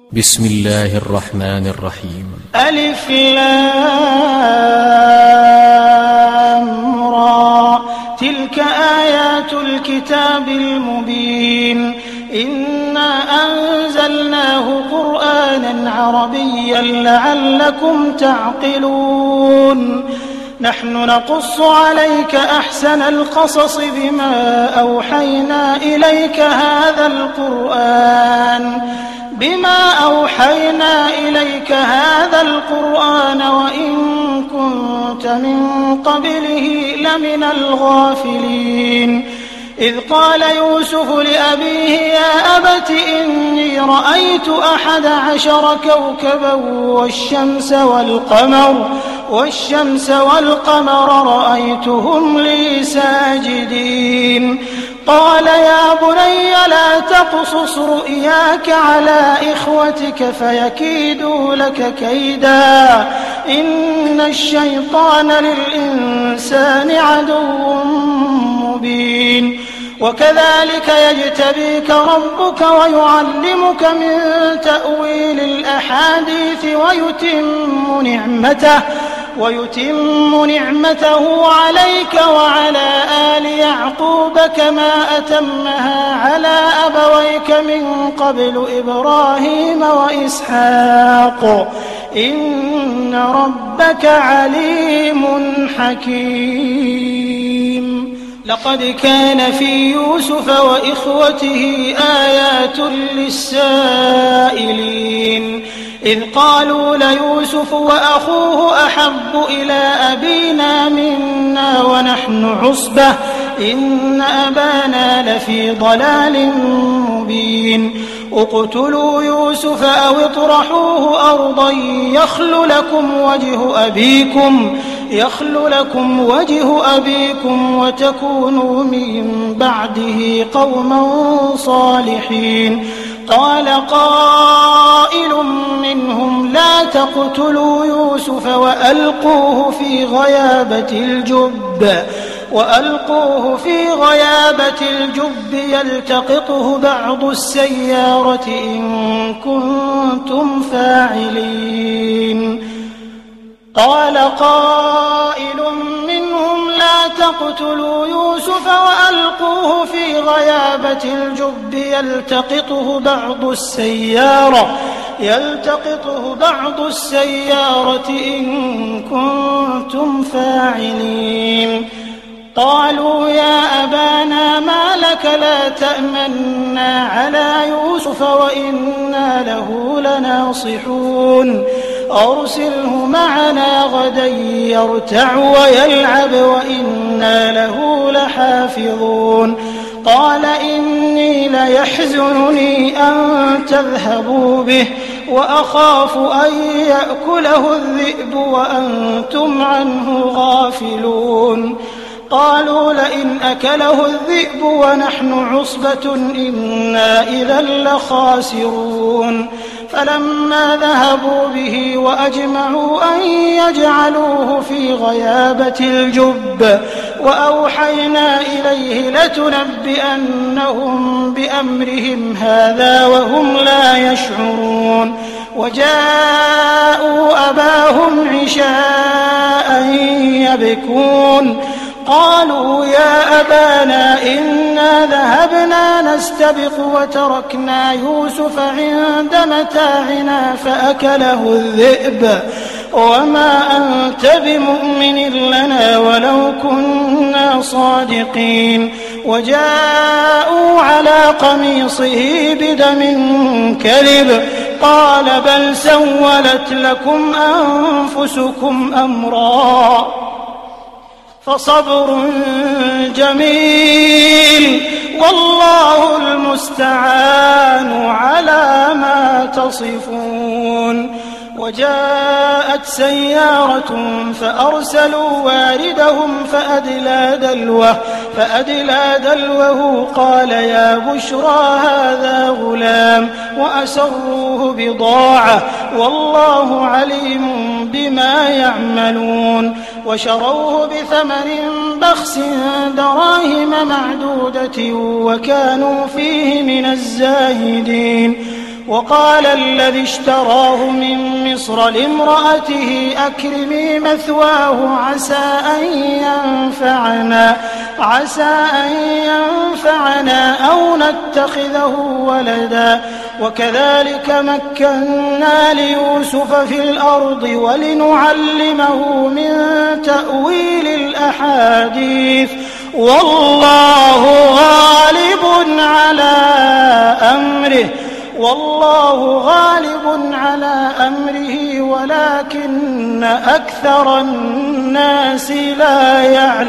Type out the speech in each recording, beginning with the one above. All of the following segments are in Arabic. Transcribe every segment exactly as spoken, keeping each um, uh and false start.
بسم الله الرحمن الرحيم. ألف لام را، تلك آيات الكتاب المبين. إنا أنزلناه قرآنا عربيا لعلكم تعقلون. نحن نقص عليك أحسن القصص بما أوحينا إليك هذا القرآن بما أوحينا إليك هذا القرآن وإن كنت من قبله لمن الغافلين. إذ قال يوسف لأبيه يا أبت إني رأيت أحد عشر كوكبا والشمس والقمر والشمس والقمر رأيتهم لي ساجدين. قال يا بني لا تقصص رؤياك على إخوتك فيكيدوا لك كيدا إن الشيطان للإنسان عدو مبين. وكذلك يجتبيك ربك ويعلمك من تأويل الأحاديث ويتم نعمته ويتم نعمته عليك وعلى آل يعقوب كما أتمها على أبويك من قبل إبراهيم وإسحاق إن ربك عليم حكيم. لقد كان في يوسف وإخوته آيات للسائلين إذ قالوا ليوسف وأخوه أحب إلى أبينا منا ونحن عصبة إن أبانا لفي ضلال مبين. اقتلوا يوسف أو اطرحوه أرضا يخل لكم وجه أبيكم يخل لكم وجه أبيكم وتكونوا من بعده قوما صالحين. قال قائل منهم لا تقتلوا يوسف وألقوه في غيابة الجب وألقوه في غيابة الجب يلتقطه بعض السيارة إن كنتم فاعلين. قال قائل منهم لا تقتلوا يوسف وألقوه في غيابة الجب يلتقطه بعض السيارة يلتقطه بعض السيارة إن كنتم فاعلين. قالوا يا أبانا ما لك لا تأمنا على يوسف وإنا له لناصحون أرسله معنا غدا يرتع ويلعب وإنا له لحافظون. قال إني ليحزنني أن تذهبوا به وأخاف أن يأكله الذئب وأنتم عنه غافلون. قالوا لئن أكله الذئب ونحن عصبة إنا إذا لخاسرون. فلما ذهبوا به وأجمعوا أن يجعلوه في غيابة الجب وأوحينا إليه لتنبئنهم بأمرهم هذا وهم لا يشعرون. وجاءوا أباهم عشاء يبكون. قالوا يا أبانا إنا ذهبنا نستبق وتركنا يوسف عند متاعنا فأكله الذئب وما أنت بمؤمن لنا ولو كنا صادقين. وجاءوا على قميصه بدم كذب قال بل سولت لكم أنفسكم أمرا فصبر جميل والله المستعان على ما تصفون. وجاءت سيارة فأرسلوا واردهم فأدلى دلوه فأدلى دلوه قال يا بشرى هذا غلام وأسروه بضاعة والله عليم بما يعملون. وشروه بثمن بخس دراهم معدودة وكانوا فيه من الزاهدين. وقال الذي اشتراه من مصر لامرأته أكرمي مثواه عسى أن ينفعنا عسى أن ينفعنا أو نتخذه ولدا وكذلك مكنا ليوسف في الأرض ولنعلمه من تأويل الأحاديث والله غالب على أمره والله غالب على أمره ولكن أكثر الناس لا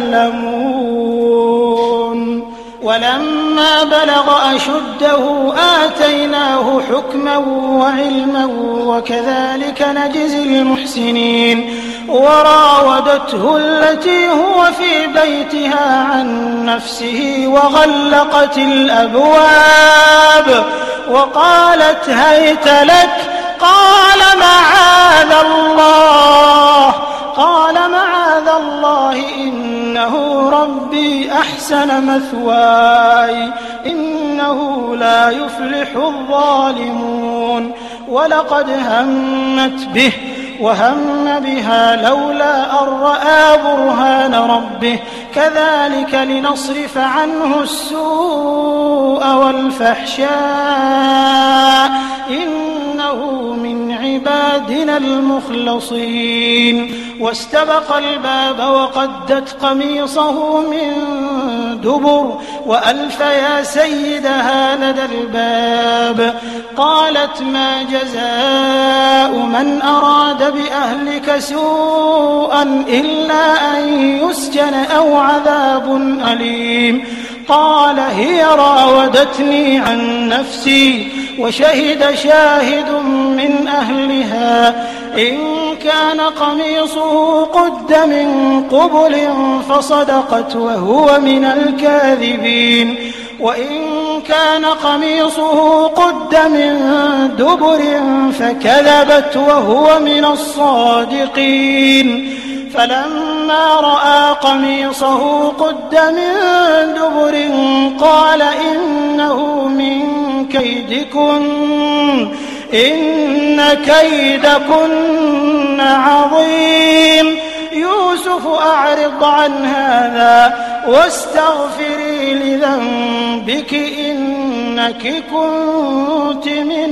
يعلمون ولما بلغ أشده آتيناه حكما وعلما وكذلك نجزي المحسنين وراودته التي هو في بيتها عن نفسه وغلقت الأبواب وقالت هيت لك قال معاذ الله قال معاذ الله إنه ربي أحسن مثواي إنه لا يفلح الظالمون ولقد همت به وهم بها لولا أن رأى برهان ربه كذلك لنصرف عنه السوء والفحشاء إنه من عبادنا المخلصين واستبق الباب وقدت قميصه من دبر وألف يا سيدها لدى الباب قالت ما جزاء من أراد بأهلك سوءا إلا أن يسجن أو عذاب أليم قال هي راودتني عن نفسي وشهد شاهد من أهلها إن كان قميصه قد من قبل فصدقت وهو من الكاذبين وإن كان قميصه قد من دبر فكذبت وهو من الصادقين فلما رأى قميصه قد من دبر قال إنه من كيدكن إن كيدكن عظيم يوسف أعرض عن هذا واستغفري لذنبك إنك كنت من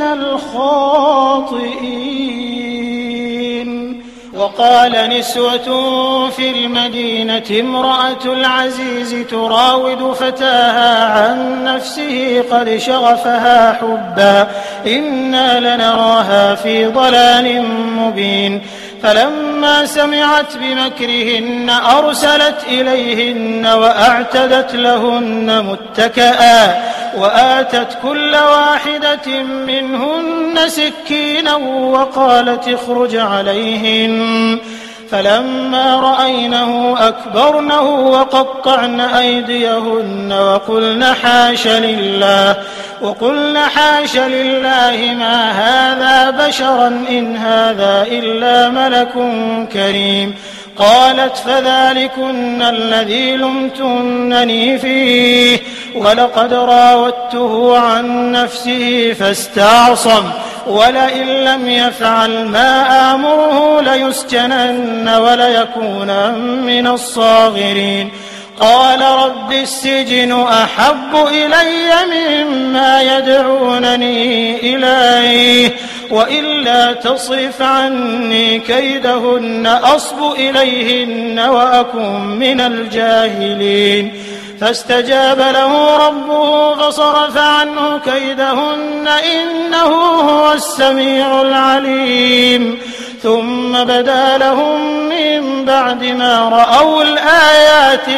الخاطئين وقال نسوة في المدينة امرأة العزيز تراود فتاها عن نفسه قد شغفها حبا إنا لنراها في ضلال مبين فلما سمعت بمكرهن أرسلت إليهن وأعتدت لهن متكئا وآتت كل واحدة منهن سكينا وقالت اخرج عليهن فلما رأينه أكبرنه وقطعن أيديهن وقلن حاش لله وقلن حاش لله ما هذا بشرا إن هذا إلا ملك كريم قالت فذلكن الذي لمتنني فيه ولقد راودته عن نفسه فاستعصم ولئن لم يفعل ما آمره ليسجنن وليكون من الصاغرين قال رب السجن أحب إلي مما يدعونني إليه وإلا تصرف عني كيدهن أصب إليهن وأكن من الجاهلين فاستجاب له ربه فصرف عنه كيدهن إنه هو السميع العليم ثم بدا لهم من بعد ما رأوا الآيات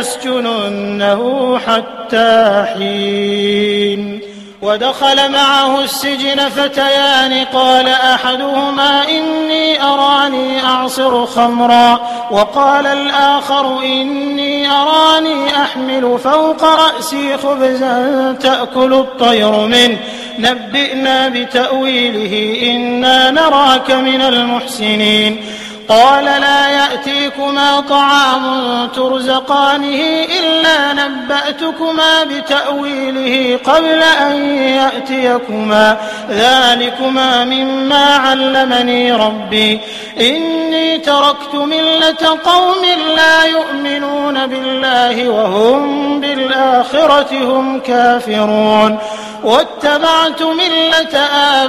ليسجننه حتى حين ودخل معه السجن فتيان قال أحدهما إني أراني أعصر خمرا وقال الآخر إني أراني أحمل فوق رأسي خبزا تأكل الطير منه نبئنا بتأويله إنا نراك من المحسنين قال لا يأتيكما طعام ترزقانه إلا نبأتكما بتأويله قبل أن يأتيكما ذلكما مما علمني ربي إني تركت ملة قوم لا يؤمنون بالله وهم بالآخرة هم كافرون واتبعت ملة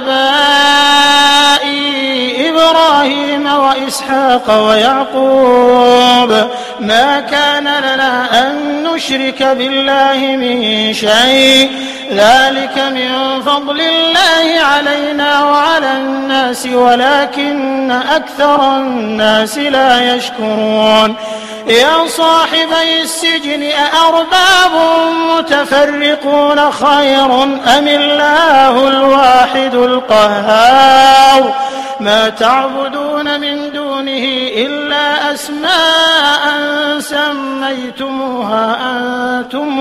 آبائي إبراهيم وإسحاق ويعقوب ما كان لنا أن نشرك بالله من شيء ذلك من فضل الله علينا وعلى الناس ولكن أكثر الناس لا يشكرون يا صاحبي السجن أأرباب متفرقون خير أم الله الواحد القهار ما تعبدون من دونه إلا أسماء سميتموها أنتم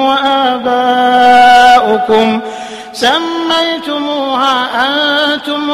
وآباؤكم سميتموها أنتم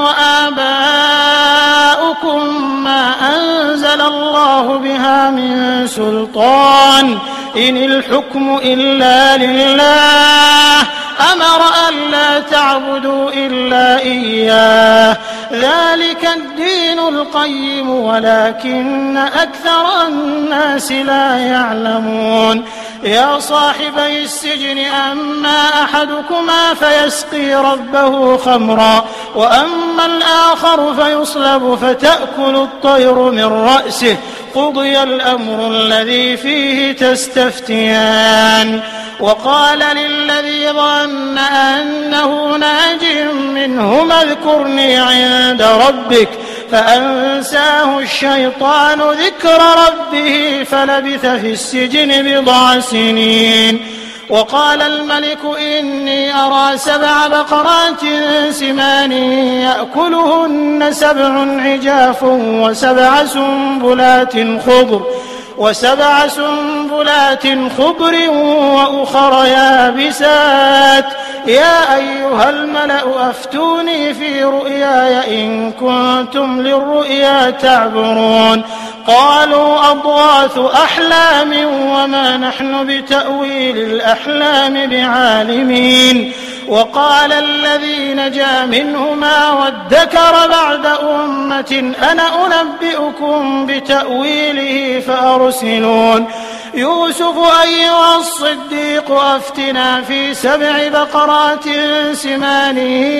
وآباؤكم ما أنزل الله بها من سلطان إن الحكم إلا لله أمر ألا تعبدوا إلا إياه ذلك الدين القيم ولكن أكثر الناس لا يعلمون يا صاحبي السجن أما أحدكما فيسقي ربه خمرا وأما الآخر فيصلب فتأكل الطير من رأسه قضي الأمر الذي فيه تستفتيان وقال للذي ظن أنه ناج منهما اذكرني عند ربك فأنساه الشيطان ذكر ربه فلبث في السجن بضع سنين وقال الملك إني أرى سبع بقرات سمان يأكلهن سبع عجاف وسبع سنبلات خضر وسبع سنبلات خضر وأخر يابسات يا أيها الملأ أفتوني في رؤياي إن كنتم للرؤيا تعبرون قالوا أضغاث أحلام وما نحن بتأويل الأحلام بعالمين وقال الذي نجا منهما وادكر بعد أمة أنا أنبئكم بتأويله فأرسلون يوسف أيها الصديق أفتنا في سبع بقرات سمان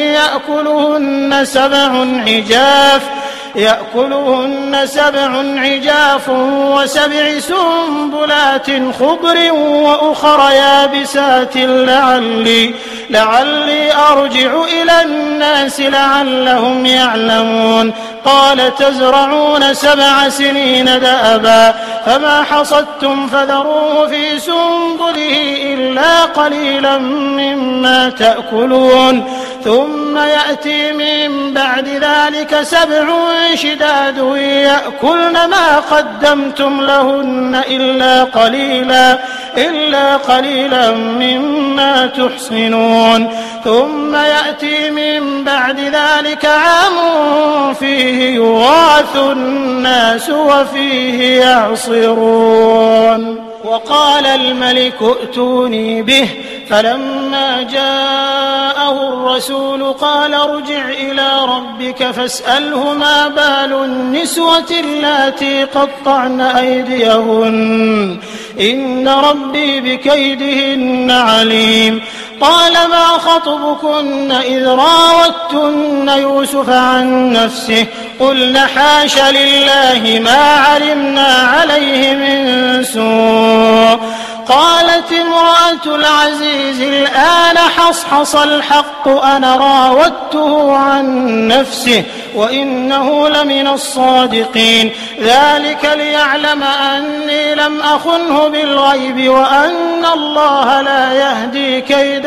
يأكلهن سبع عجاف يأكلهن سبع عجاف وسبع سنبلات خضر وأخر يابسات لعلي لعلي أرجع إلى الناس لعلهم يعلمون قال تزرعون سبع سنين دأبا فما حصدتم فذروه في سنبله إلا قليلا مما تأكلون ثم يأتي من بعد ذلك سبع شداد يأكلن ما قدمتم لهن إلا قليلا إلا قليلا مما تحصنون ثم يأتي من بعد ذلك عام فيه يغاث الناس وفيه يعصرون وقال الملك ائتوني به فلما جاءه الرسول قال ارجع إلى ربك فاسأله ما بال النسوة اللاتي قطعن أيديهن إن ربي بكيدهن عليم قال ما خطبكن إذ راوتن يوسف عن نفسه قلن حاش لله ما علمنا عليه من سوء قالت امرأة العزيز الآن حصحص الحق أنا راودته عن نفسه وإنه لمن الصادقين ذلك ليعلم أني لم أخنه بالغيب وأن الله لا يهدي كيد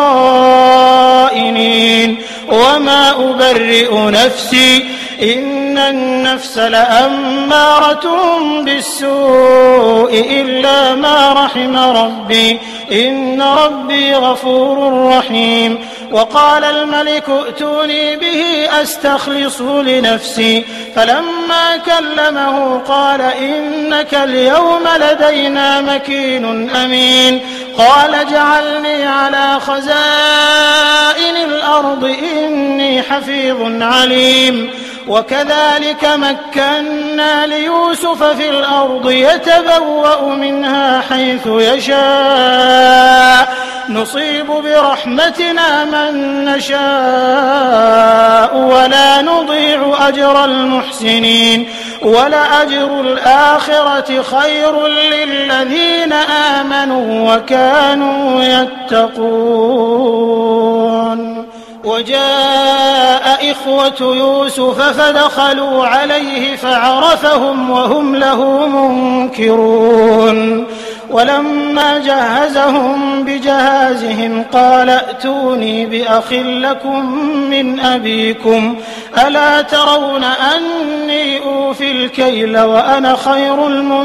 الخائنين وما أبرئ نفسي إن النفس لأمارة بالسوء إلا ما رحم ربي إن ربي غفور رحيم وقال الملك ائتوني به أستخلصه لنفسي فلما كلمه قال إنك اليوم لدينا مكين أمين قال اجعلني على خزائن الأرض إني حفيظ عليم وكذلك مكنا ليوسف في الأرض يتبوأ منها حيث يشاء نصيب برحمتنا من نشاء ولا نضيع أجر المحسنين ولأجر الآخرة خير للذين آمنوا وكانوا يتقون. وجاء إخوة يوسف فدخلوا عليه فعرفهم وهم له منكرون ولما جهزهم بجهازهم قال ائتوني بأخ لكم من أبيكم ألا ترون أني أوفي الكيل وأنا خير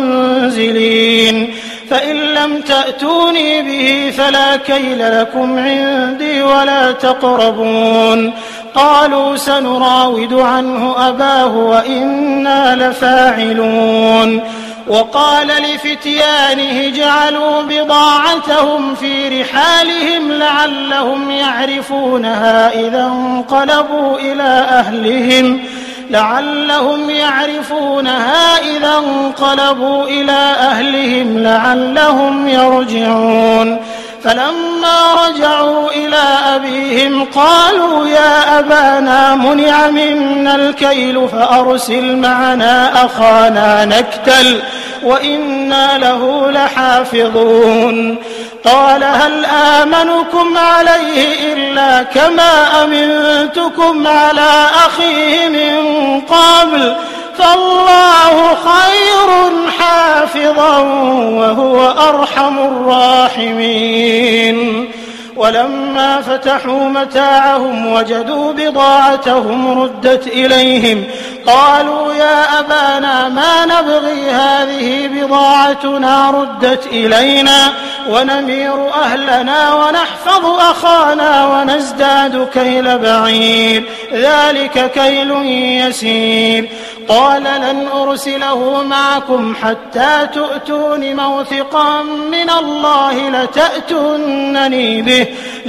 المنزلين فإن لم تأتوني به فلا كيل لكم عندي ولا تقربون قالوا سنراود عنه أباه وإنا لفاعلون. وقال لفتيانه جعلوا بضاعتهم في رحالهم لعلهم يعرفونها إذا انقلبوا إلى أهلهم لعلهم يعرفونها إذا انقلبوا إلى أهلهم لعلهم يرجعون. فلما رجعوا إلى أبيهم قالوا يا أبانا منع منا الكيل فأرسل معنا أخانا نكتل وإنا له لحافظون. قال هل آمنكم عليه إلا كما أمنتكم على أخيه من قبل فالله خير حافظا وهو أرحم الراحمين. ولما فتحوا متاعهم وجدوا بضاعتهم ردت إليهم قالوا يا أبانا ما نبغي هذه بضاعتنا ردت إلينا ونمير أهلنا ونحفظ أخانا ونزداد كيل بعير ذلك كيل يسير. قال لن أرسله معكم حتى تؤتون موثقا من الله لتأتونني به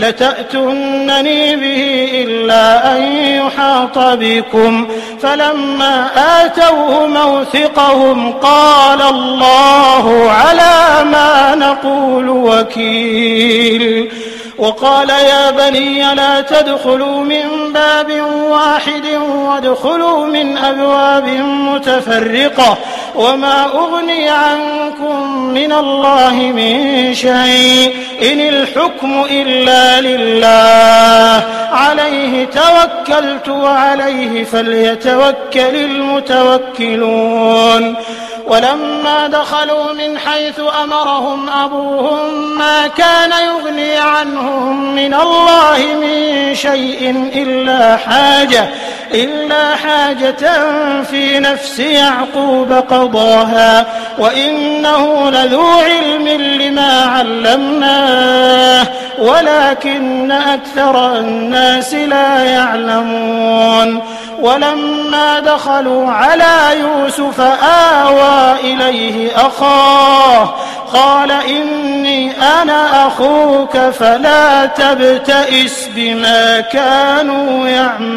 لتأتونني به إلا أن يحاط بكم فلما آتوه موثقهم قال الله على ما نقول وكيل. وقال يا بني لا تدخلوا من باب واحد وادخلوا من أبواب متفرقة وما أغني عنكم من الله من شيء إن الحكم إلا لله عليه توكلت وعليه فليتوكل المتوكلون. ولما دخلوا من حيث أمرهم أبوهم ما كان يغني عنهم من الله من شيء إلا حاجة إلا حاجة في نفس يعقوب قضاها وإنه لذو علم لما علمناه ولكن أكثر الناس لا يعلمون. ولما دخلوا على يوسف آوى إليه أخاه قال إني أنا أخوك فلا تبتئس بما كانوا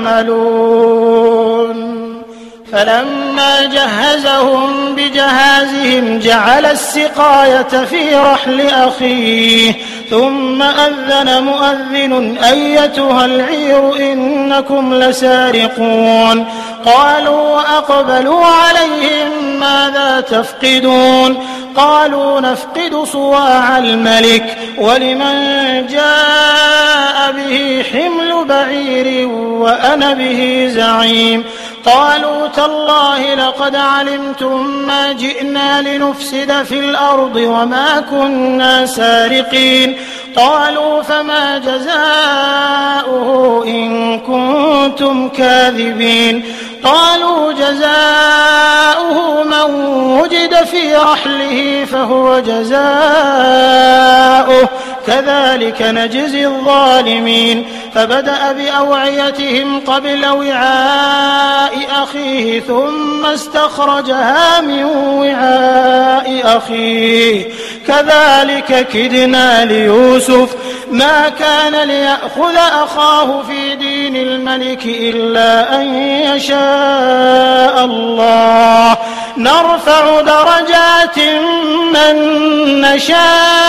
يعملون. فلما جهزهم بجهازهم جعل السقاية في رحل أخيه ثم أذن مؤذن أيتها العير إنكم لسارقون. قالوا وأقبلوا عليهم ماذا تفقدون قالوا نفقد صواع الملك ولمن جاء به حمل بعير وأنا به زعيم. قالوا تالله لقد علمتم ما جئنا لنفسد في الأرض وما كنا سارقين. قالوا فما جزاؤه إن كنتم كاذبين. قالوا جزاؤه من وجد في رحله فهو جزاؤه كذلك نجزي الظالمين فبدأ بأوعيتهم قبل وعاء أخيه ثم استخرجها من وعاء أخيه كذلك كدنا ليوسف ما كان ليأخذ أخاه في دين الملك إلا أن يشاء الله نرفع درجات من نشاء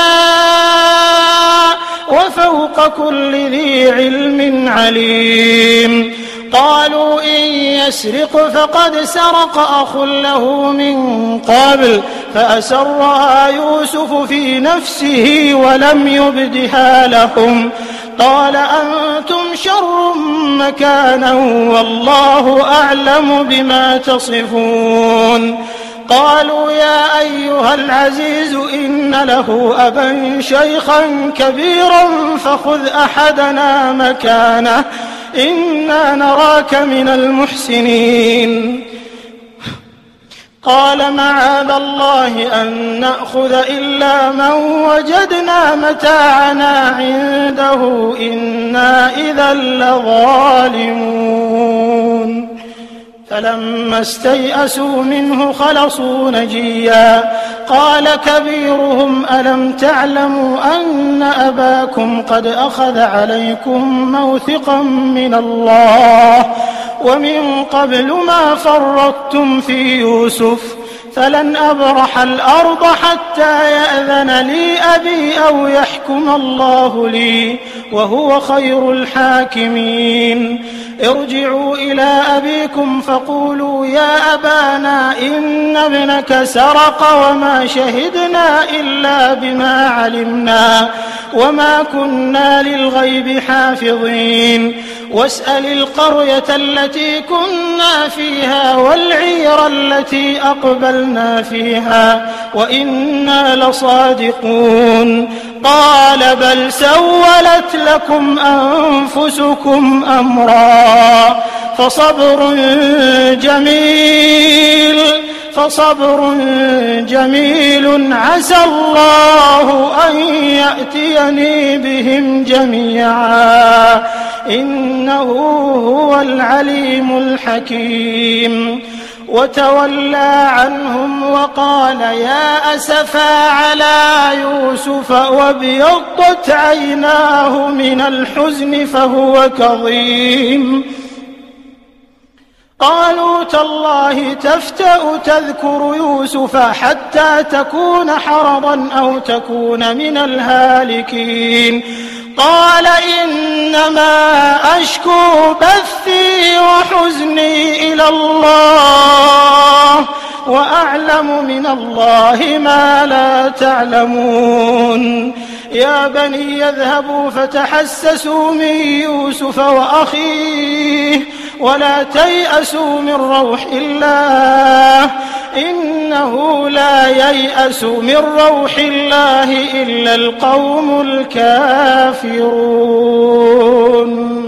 وفوق كل ذي علم عليم قالوا إن يسرق فقد سرق أخ له من قبل فأسرها يوسف في نفسه ولم يبدها لهم قال أنتم شر مكانا والله أعلم بما تصفون قالوا يا أيها العزيز إن له أبا شيخا كبيرا فخذ أحدنا مكانه إنا نراك من المحسنين قال معاذ الله أن نأخذ إلا من وجدنا متاعنا عنده إنا إذا لظالمون فلما استيئسوا منه خلصوا نجيا قال كبيرهم ألم تعلموا أن أباكم قد أخذ عليكم موثقا من الله ومن قبل ما فرطتم في يوسف فلن أبرح الأرض حتى يأذن لي أبي أو يحكم الله لي وهو خير الحاكمين ارجعوا إلى أبيكم فقولوا يا أبانا إن ابنك سرق وما شهدنا إلا بما علمنا وما كنا للغيب حافظين واسأل القرية التي كنا فيها والعير التي أقبلنا فيها وإنا لصادقون قال بل سولت لكم أنفسكم أمرا فصبر جميل فصبر جميل عسى الله أن يأتيني بهم جميعا إنه هو العليم الحكيم وتولى عنهم وقال يا أسفا على يوسف وابيضت عيناه من الحزن فهو كظيم قالوا تالله تفتأ تذكر يوسف حتى تكون حرضا أو تكون من الهالكين قال إنما أشكو بثي وحزني إلى الله وأعلم من الله ما لا تعلمون يا بني يذهبوا فتحسسوا من يوسف وأخيه ولا تيأسوا من روح الله إنه لا ييأس من روح الله إلا القوم الكافرون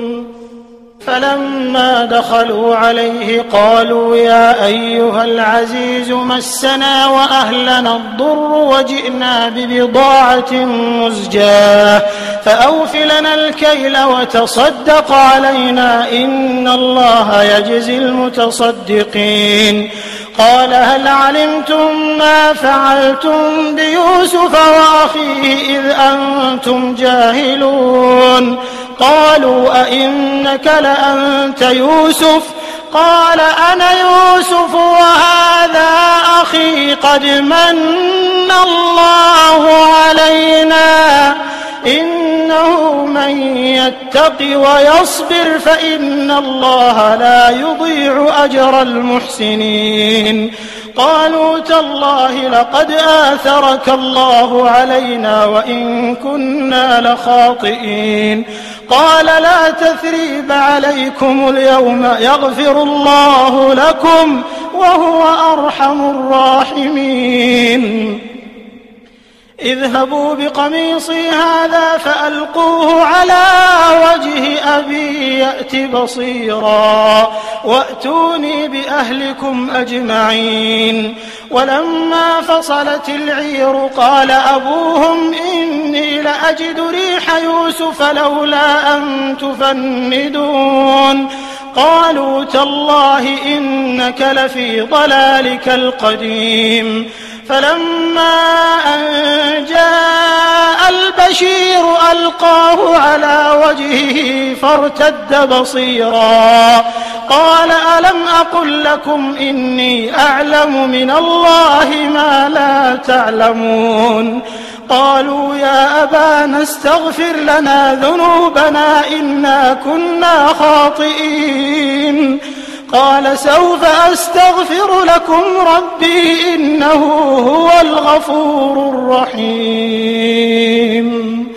فلما دخلوا عليه قالوا يا أيها العزيز مسنا وأهلنا الضر وجئنا ببضاعة مزجاة فأوف لنا الكيل وتصدق علينا إن الله يجزي المتصدقين قال هل علمتم ما فعلتم بيوسف وأخيه إذ أنتم جاهلون قالوا أئنك لأنت يوسف قال أنا يوسف وهذا أخي قد من الله علينا إنه من يتق ويصبر فإن الله لا يضيع أجر المحسنين قالوا تالله لقد آثرك الله علينا وإن كنا لخاطئين قال لا تثريب عليكم اليوم يغفر الله لكم وهو أرحم الراحمين اذهبوا بقميصي هذا فألقوه على وجه أبي يأت بصيرا وأتوني بأهلكم أجمعين. ولما فصلت العير قال أبوهم إني لأجد ريح يوسف لولا أن تفندون. قالوا تالله إنك لفي ضلالك القديم. فلما أن جاء البشير ألقاه على وجهه فارتد بصيرا قال ألم أقل لكم إني أعلم من الله ما لا تعلمون. قالوا يا أبانا استغفر لنا ذنوبنا إنا كنا خاطئين. قال سوف أستغفر لكم ربي إنه هو الغفور الرحيم.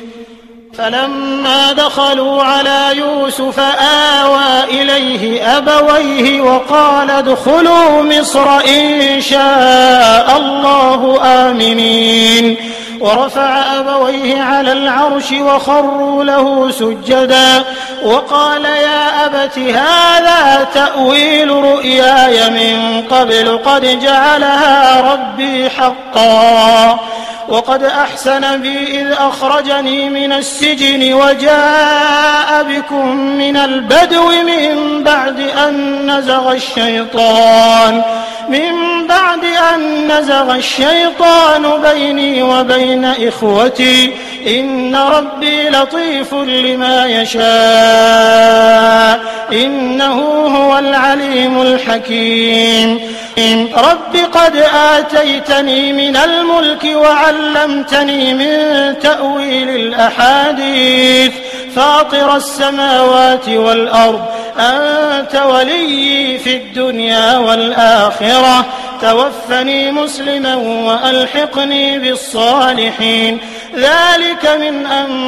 فلما دخلوا على يوسف آوى إليه أبويه وقال ادخلوا مصر إن شاء الله آمنين. ورفع أبويه على العرش وخروا له سجدا وقال يا أبت هذا تأويل رؤياي من قبل قد جعلها ربي حقا وقد أحسن بي إذ أخرجني من السجن وجاء بكم من البدو من بعد أن نزغ الشيطان من بعد أن نزغ الشيطان بيني وبين إخوتي إن ربي لطيف لما يشاء إنه هو العليم الحكيم. رب قد آتيتني من الملك وعلمتني من تأويل الأحاديث فاطر السماوات والأرض أنت ولي في الدنيا والآخرة توفني مسلما وألحقني بالصالحين. ذلك من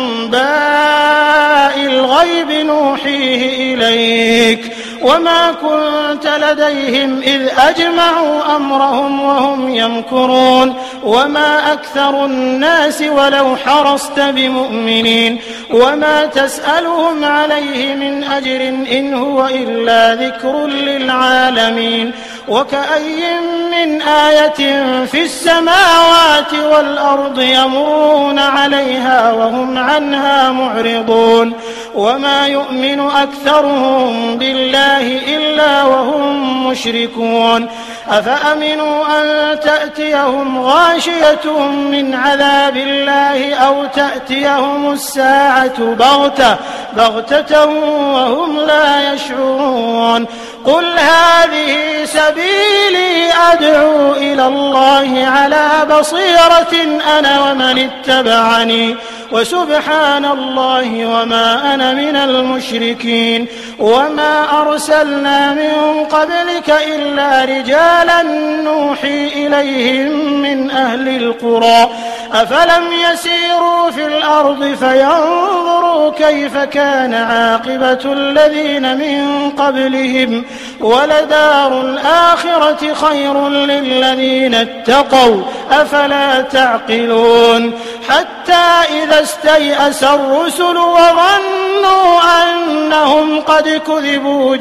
أنباء الغيب نوحيه إليك وما كنت لديهم إذ أجمعوا أمرهم وهم يمكرون وما أكثر الناس ولو حرصت بمؤمنين وما تسألهم عليه من أجر إن هو إلا ذكر للعالمين. وكأي من آية في السماوات والأرض يمرون عليها وهم عنها معرضون وما يؤمن أكثرهم بالله إلا وهم مشركون. أفأمنوا أن تأتيهم غاشية من عذاب الله أو تأتيهم الساعة بغتة بغتة وهم لا يشعرون. قل هذه سبيلي أدعو إلى الله على بصيرة أنا ومن اتبعني وسبحان الله وما أنا من المشركين. وما أرسلنا من قبلك إلا رجالا نوحي إليهم من أهل القرى أفلم يسيروا في الأرض فينظروا كيف كان عاقبة الذين من قبلهم ولدار الآخرة خير للذين اتقوا أفلا تعقلون. حتى إذا استيأس الرسل وظنوا أنهم قد كذبوا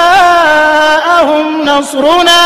جاءهم نصرنا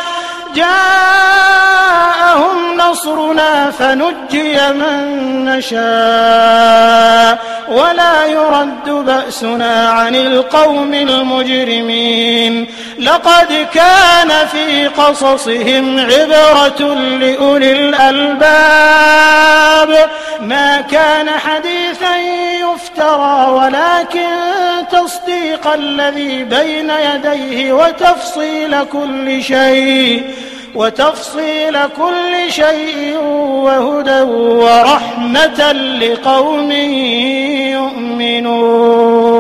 جاءهم نصرنا فنجي من نشاء ولا يرد بأسنا عن القوم المجرمين. لقد كان في قصصهم عبرة لأولي الألباب ما كان حديثا يفترى ولكن تصديق الذي بين يديه وتفصيل كل شيء وتفصيل كل شيء وهدى ورحمة لقوم يؤمنون.